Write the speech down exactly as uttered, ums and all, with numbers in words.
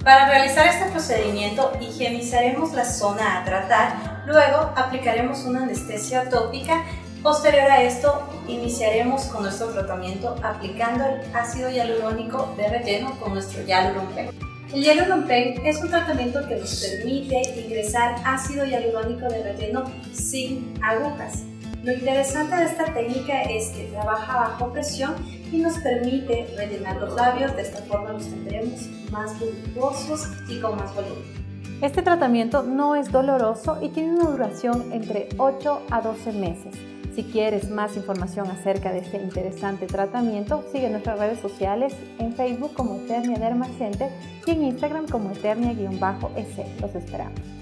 Para realizar este procedimiento, higienizaremos la zona a tratar, luego aplicaremos una anestesia tópica. Posterior a esto, iniciaremos con nuestro tratamiento aplicando el ácido hialurónico de relleno con nuestro Hyaluron Pen. El Hyaluron Pen es un tratamiento que nos permite ingresar ácido hialurónico de relleno sin agujas. Lo interesante de esta técnica es que trabaja bajo presión y nos permite rellenar los labios. De esta forma los tendremos más voluptuosos y con más volumen. Este tratamiento no es doloroso y tiene una duración entre ocho a doce meses. Si quieres más información acerca de este interesante tratamiento, sigue nuestras redes sociales en Facebook como Eternia Derma Center y en Instagram como Eternia-S. Los esperamos.